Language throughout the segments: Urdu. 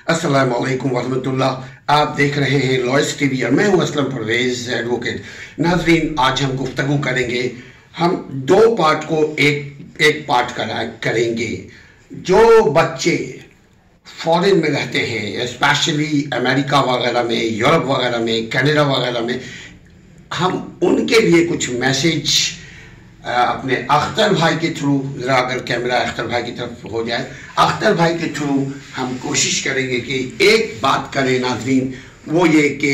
अस्सलाम वालेकुम वरहमतुल्लाह। आप देख रहे हैं लॉयस टीवी और मैं हूं असलम परवेज एडवोकेट। नाजरीन, आज हम गुफ्तगू करेंगे, हम दो पार्ट को एक पार्ट करेंगे। जो बच्चे फॉरेन में रहते हैं, स्पेशली अमेरिका वगैरह में, यूरोप वगैरह में, कनाडा वगैरह में, हम उनके लिए कुछ मैसेज अपने अख्तर भाई के थ्रू, ज़रा अगर कैमरा अख्तर भाई की तरफ हो जाए, अख्तर भाई के थ्रू हम कोशिश करेंगे कि एक बात करें नाज़रीन, वो ये कि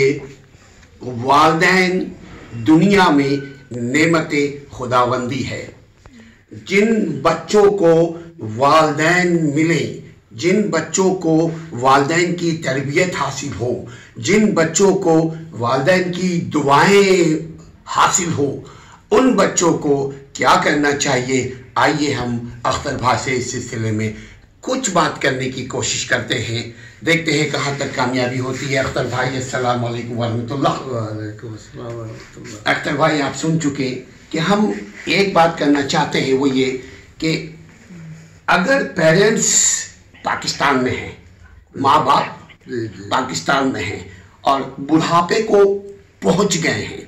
वालिदैन दुनिया में नेमत खुदाबंदी है। जिन बच्चों को वालिदैन मिले, जिन बच्चों को वालिदैन की तरबियत हासिल हो, जिन बच्चों को वालिदैन की दुआएं हासिल हो, उन बच्चों को क्या करना चाहिए। आइए हम अख्तर भाई से इस सिलसिले में कुछ बात करने की कोशिश करते हैं, देखते हैं कहाँ तक कामयाबी होती है। अख्तर भाई, अस्सलाम वालेकुम वरहमतुल्लाह। वालेकुम अस्सलाम वरहमतुल्लाह। अख्तर भाई, आप सुन चुके कि हम एक बात करना चाहते हैं, वो ये कि अगर पेरेंट्स पाकिस्तान में हैं, माँ बाप पाकिस्तान में हैं और बुढ़ापे को पहुंच गए हैं,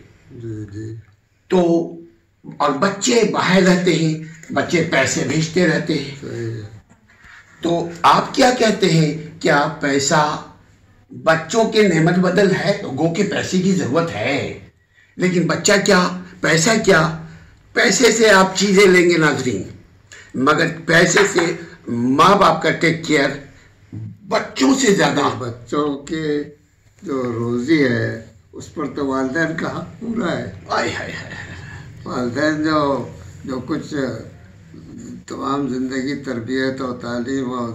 तो और बच्चे बाहर रहते हैं, बच्चे पैसे भेजते रहते हैं, तो आप क्या कहते हैं, क्या पैसा बच्चों के नेमत बदल है? गो के पैसे की जरूरत है, लेकिन बच्चा क्या, पैसा क्या, पैसे से आप चीजें लेंगे नाजरीन, मगर पैसे से माँ बाप का टेक केयर बच्चों से ज्यादा, बच्चों के जो रोजी है उस पर तो वालिदैन का हक पूरा है। आय हाय हाय, वालिदैन जो कुछ तमाम ज़िंदगी तरबियत और तालीम और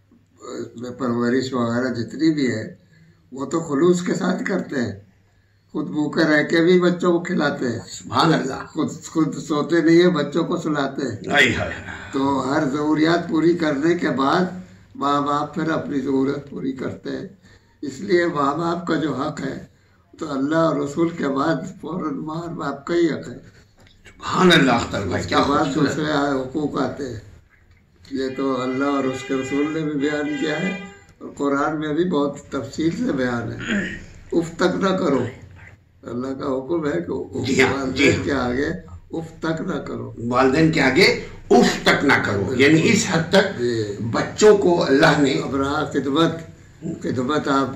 परवरिश वगैरह जितनी भी है, वो तो खुलूस के साथ करते हैं। खुद भूखे रह के भी बच्चों को खिलाते हैं, सुभान अल्लाह। खुद सोते नहीं है, बच्चों को सुलाते हैं। आय हाय, तो हर ज़रूरियात पूरी करने के बाद माँ बाप फिर अपनी ज़रूरत पूरी करते हैं। इसलिए माँ बाप का जो हक है तो अल्लाह और रसूल के बाद फौरन माँ बाप का ही हक है। सुभान अल्लाह। अख्तर भाई, क्या बात दूसरे हुकूक आते हैं। ये तो अल्लाह और उसके रसूल ने भी बयान किया है और कुरान में भी बहुत तफसील से बयान है। उफ तक ना करो, अल्लाह का हुक्म है कि वालिदैन के आगे उफ तक ना करो, वालिदैन के आगे उफ तक ना करो, यानी इस हद तक बच्चों को अल्लाह ने अपना खिदमत आप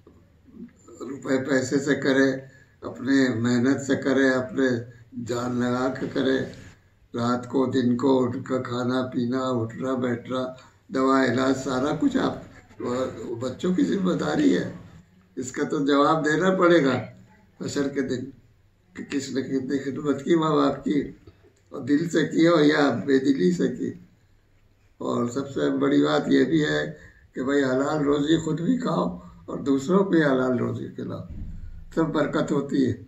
रुपए पैसे से करें, अपने मेहनत से करें, अपने जान लगा के करें, रात को दिन को उठकर खाना पीना, उठना बैठना, दवा इलाज, सारा कुछ आप बच्चों की जिम्मेदारी है। इसका तो जवाब देना पड़ेगा हशर के दिन कि किसने कितनी खिदमत की माँ बाप की, और दिल से की हो या बेदिली से की। और सबसे बड़ी बात यह भी है कि भाई हलाल रोज़ी खुद भी खाओ और दूसरों को हलाल रोज़ी खिलाओ, सब बरकत होती है।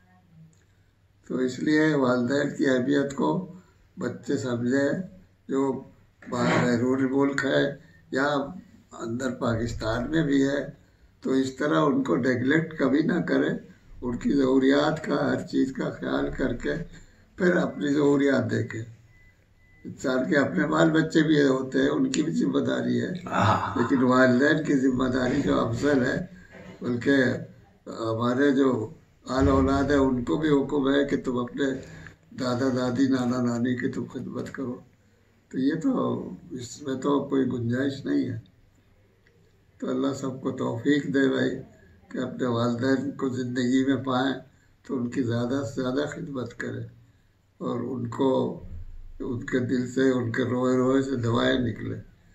तो इसलिए वालिदैन की अहमियत को बच्चे समझें, जो बाहर बैरून मुल्क है या अंदर पाकिस्तान में भी है, तो इस तरह उनको नेगलेक्ट कभी ना करें। उनकी ज़रूरियात का, हर चीज़ का ख्याल करके फिर अपनी ज़रूरियात देखें। इंसान के अपने बाल बच्चे भी होते हैं, उनकी भी जिम्मेदारी है, लेकिन वालिदैन की जिम्मेदारी जो अफजल है, बल्कि हमारे जो आल औलाद है उनको भी हुक्म है कि तुम अपने दादा दादी, नाना नानी की तुम खिदमत करो। तो ये तो इसमें तो कोई गुंजाइश नहीं है। तो अल्लाह सबको तौफीक दे भाई कि अपने वालिदैन को ज़िंदगी में पाएँ तो उनकी ज़्यादा से ज़्यादा खिदमत करें और उनको उनके दिल से, उनके रोए रोए से दवाएँ निकले।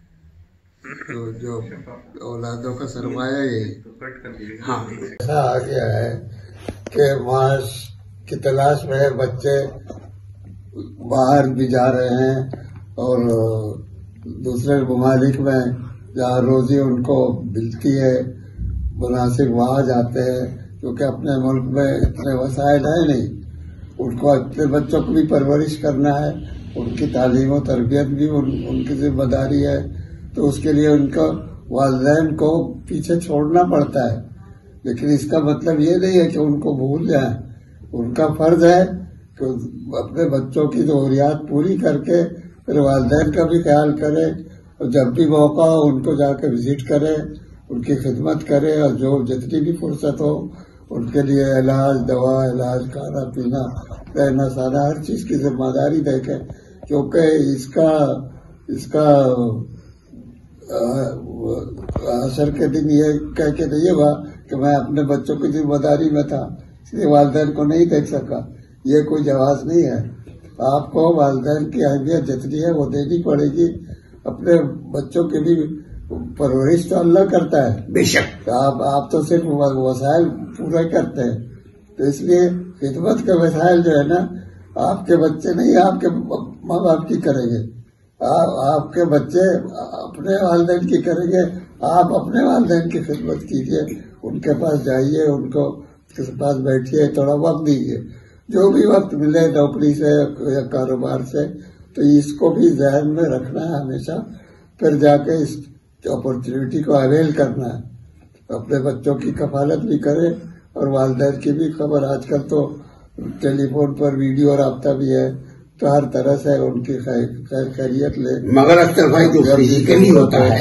तो जो औलादों का सरमाया यही। हाँ, ऐसा आ गया है कि माश की तलाश में बच्चे बाहर भी जा रहे हैं और दूसरे ममालिक में जहाँ रोजी उनको मिलती है मुनासिब वहाँ जाते हैं, क्योंकि अपने मुल्क में इतने वसाइल है नहीं। उनको अपने बच्चों को भी परवरिश करना है, उनकी तालीम और तरबियत भी उनकी जिम्मेदारी है। तो उसके लिए उनको वालिदैन को पीछे छोड़ना पड़ता है, लेकिन इसका मतलब ये नहीं है कि उनको भूल जाएं। उनका फर्ज है कि अपने बच्चों की ज़रूरियात पूरी करके फिर वालिदैन का भी ख्याल करें और जब भी मौका हो उनको जाकर विजिट करें ان کی خدمت کرے، اور جو جتنی بھی فرصت ہو ان کے لیے علاج، دوا، علاج، کھانا پینا، رہنا سہنا، ہر چیز کی ذمہ داری دیکھے، کیونکہ اس کا عصر کے دن یہ کہہ کے نہیں ہوا کہ میں اپنے بچوں کی ذمہ داری میں تھا اس لیے والدین کو نہیں دیکھ سکا، یہ کوئی جواز نہیں ہے۔ آپ کو والدین کی اہمیت جتنی ہے وہ دینی پڑے گی۔ اپنے بچوں کے بھی پرورش تو اللہ کرتا ہے، بے شک، آپ تو صرف وسائل پورے کرتے ہیں، تو اس لیے خدمت کے وسائل جو ہے نا آپ کے بچے نہیں، آپ کے ماں باپ کی کریں گے، آپ کے بچے اپنے والدین کی کریں گے، آپ اپنے والدین کی خدمت کیجیے، ان کے پاس جائیے، ان کو کے پاس بیٹھیے، تھوڑا وقت دیجیے، جو بھی وقت ملے نوکری سے یا کاروبار سے، تو اس کو بھی ذہن میں رکھنا ہے ہمیشہ، پھر جا کے اس اپرچونٹی کو اویل کرنا ہے، اپنے بچوں کی کفالت بھی کرے اور والدین کی بھی خبر۔ آج کل تو ٹیلی فون پر ویڈیو رابطہ بھی ہے، تو ہر طرح سے ان کی خیر خیریت لے۔ مگر اختر بھائی جو فزیکلی ہوتا ہے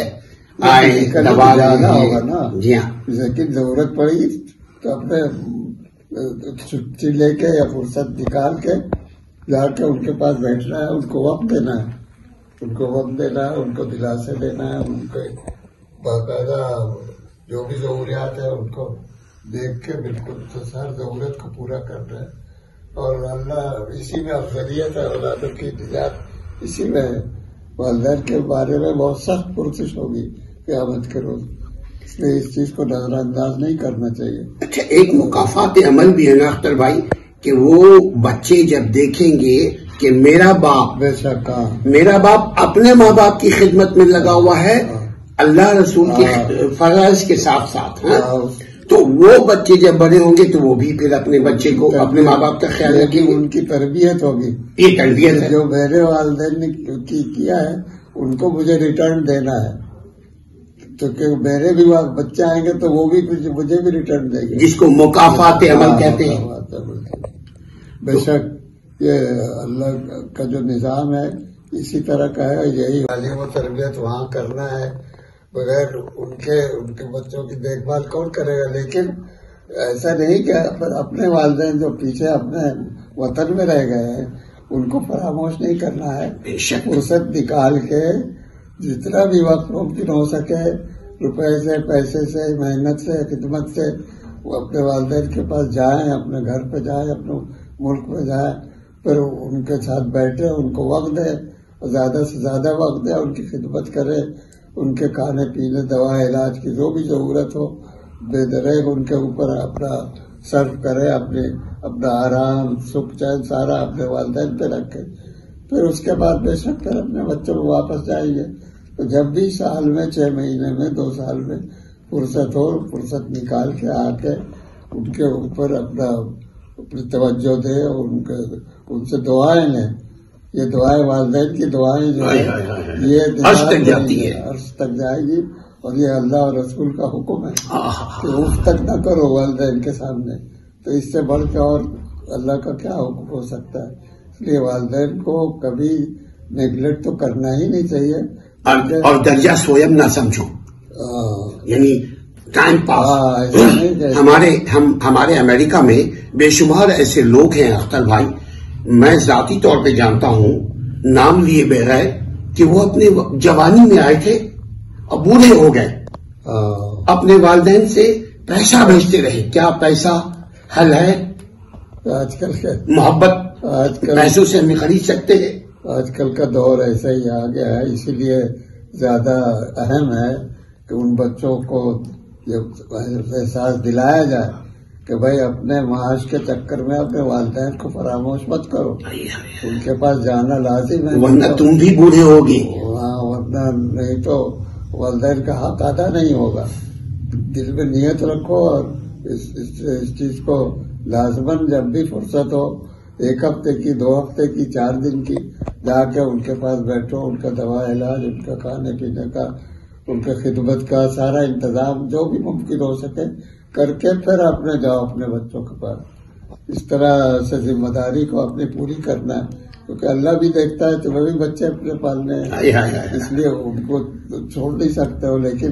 جانا ہوگا نا، جی ہاں، لیکن ضرورت پڑے گی تو اپنے چھٹی لے کے یا فرصت نکال کے جا کے ان کے پاس بیٹھنا ہے، ان کو وقت دینا ہے، ان کو دلاسے دینا ہے، ان کے باقاعدہ جو بھی ضروریات ہے ان کو دیکھ کے بالکل ہر ضرورت کو پورا کرنا ہے، اور اللہ اسی میں افضلیت ہے، اولادوں کی نجات اسی میں ہے۔ والدین کے بارے میں بہت سخت پرسش ہوگی قیامت کے روز، اس لیے اس چیز کو نظر انداز نہیں کرنا چاہیے۔ اچھا، ایک مکافات عمل بھی ہے نا اختر بھائی، کہ وہ بچے جب دیکھیں گے کہ میرا باپ بے شک میرا باپ اپنے ماں باپ کی خدمت میں لگا ہوا ہے اللہ رسول کی فرائض کے ساتھ ساتھ، تو وہ بچے جب بڑے ہوں گے تو وہ بھی پھر اپنے بچے کو اپنے ماں باپ کا خیال رکھیں گے، ان کی تربیت ہوگی، یہ تربیت ہے جو میرے والدین نے کیا ہے ان کو مجھے ریٹرن دینا ہے، تو کہ میرے بھی بچے آئیں گے تو وہ بھی مجھے بھی ریٹرن دیں گے، جس کو مکافات عمل کہتے ہیں۔ بے شک یہ اللہ کا جو نظام ہے اسی طرح کا ہے، یہی تعلیم و تربیت وہاں کرنا ہے، بغیر ان کے بچوں کی دیکھ بھال کون کرے گا؟ لیکن ایسا نہیں کہ اپنے والدین جو پیچھے اپنے وطن میں رہ گئے ہیں ان کو فراموش نہیں کرنا ہے، فرصت نکال کے جتنا بھی وقت ممکن ہو سکے روپے سے، پیسے سے، محنت سے، خدمت سے وہ اپنے والدین کے پاس جائیں، اپنے گھر پہ جائیں، اپنے ملک میں جائیں، پھر ان کے ساتھ بیٹھے، ان کو وقت دے، زیادہ سے زیادہ وقت دے، ان کی خدمت کرے، ان کے کھانے پینے، دوا، علاج کی جو بھی ضرورت ہو بے دریغ ان کے اوپر اپنا صرف کرے، اپنا آرام، سکھ، چین سارا اپنے والدین پہ رکھے، پھر اس کے بعد بے شک پھر اپنے بچوں کو واپس جائیں گے۔ تو جب بھی سال میں 6 مہینے میں 2 سال میں فرصت ہو، فرصت نکال کے آ کے ان کے اوپر اپنی توجہ دے، اور ان سے دعائیں لیں۔ یہ دعائیں والدین کی دعائیں جو ہے یہ عرش تک جاتی ہے، عرش تک جائے گی، اور یہ اللہ اور رسول کا حکم ہے کہ اس تک نہ کرو والدین کے سامنے، تو اس سے بڑھ کے اور اللہ کا کیا حکم ہو سکتا ہے؟ اس لیے والدین کو کبھی نیگلیکٹ تو کرنا ہی نہیں چاہیے، اور درجہ سوئم نہ سمجھو، یعنی ٹائم پاس۔ ہمارے امریکہ میں بے شمار ایسے لوگ ہیں اختر بھائی، میں ذاتی طور پہ جانتا ہوں نام لیے بغیر، کہ وہ اپنے جوانی میں آئے تھے اور بوڑھے ہو گئے، اپنے والدین سے پیسہ بھیجتے رہے۔ کیا پیسہ حل ہے؟ آج کل محبت پیسوں سے ہم خرید سکتے ہیں؟ آج کل کا دور ایسا ہی آ گیا ہے، اسی لیے زیادہ اہم ہے کہ ان بچوں کو یہ احساس دلایا جائے کہ بھائی اپنے معاش کے چکر میں اپنے والدین کو فراموش مت کرو، ان کے پاس جانا لازم ہے، ورنہ تم بھی بوڑھے ہوگے، ورنہ نہیں تو والدین کا حق ادا نہیں ہوگا۔ دل میں نیت رکھو اور اس چیز کو لازماً جب بھی فرصت ہو، 1 ہفتے کی، 2 ہفتے کی، 4 دن کی، جا کے ان کے پاس بیٹھو، ان کا دوا علاج، ان کا کھانے پینے کا، ان کے خدمت کا سارا انتظام جو بھی ممکن ہو سکے کر کے پھر اپنے جاؤ اپنے بچوں کے پاس۔ اس طرح سے ذمہ داری کو اپنی پوری کرنا ہے، کیونکہ اللہ بھی دیکھتا ہے تمہیں بھی بچے اپنے پالنے ہیں، اس لیے ان کو چھوڑ نہیں سکتے ہو، لیکن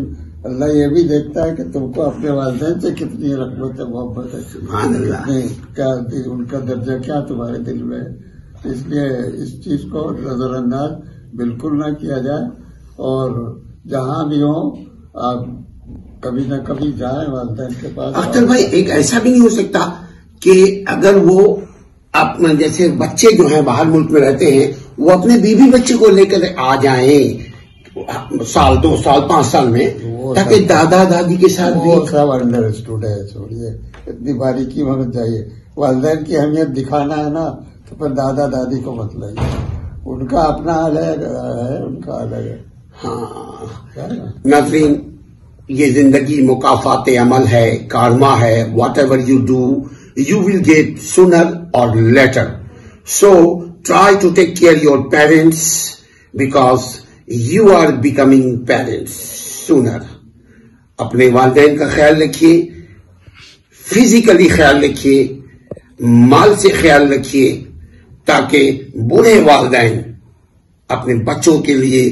اللہ یہ بھی دیکھتا ہے کہ تم کو اپنے والدین سے کتنی رغبت محبت ہے، ان کا درجہ کیا تمہارے دل میں ہے. اس لیے اس چیز کو نظر انداز بالکل نہ کیا جائے، اور جہاں بھی ہوں آپ کبھی نہ کبھی جائیں والدین کے پاس. اختر بھائی ایک ایسا بھی نہیں ہو سکتا کہ اگر وہ اپنا جیسے بچے جو ہیں باہر ملک میں رہتے ہیں وہ اپنے بیوی بچے کو لے کر آ جائیں سال 2 سال 5 سال میں، تاکہ دادا دادی کے ساتھ بھی. وہ سب انڈر اسٹوڈ ہے، چھوڑیے اتنی باریکی میں مت جائیے. والدین کی اہمیت دکھانا ہے نا تو پھر دادا دادی کو مت لائیے، ان کا اپنا الگ ہے، ان کا الگ ہے. ہاں ناظرین، یہ زندگی مکافات عمل ہے، کارما ہے. Whatever you do you will get sooner or later. So try to take care of your parents because you are becoming parents sooner. اپنے والدین کا خیال رکھیے، فزیکلی خیال رکھیے، مال سے خیال رکھیے، تاکہ بوڑھے والدین اپنے بچوں کے لیے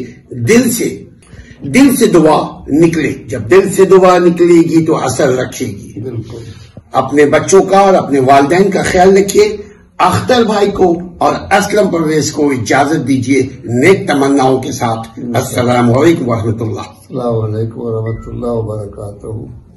دل سے دعا نکلے. جب دل سے دعا نکلے گی تو اثر رکھے گی. بالکل اپنے بچوں کا اور اپنے والدین کا خیال رکھیے. اختر بھائی کو اور اسلم پرویز کو اجازت دیجیے نیک تمناؤں کے ساتھ. السلام علیکم ورحمۃ اللہ. السلام علیکم ورحمۃ اللہ وبرکاتہ.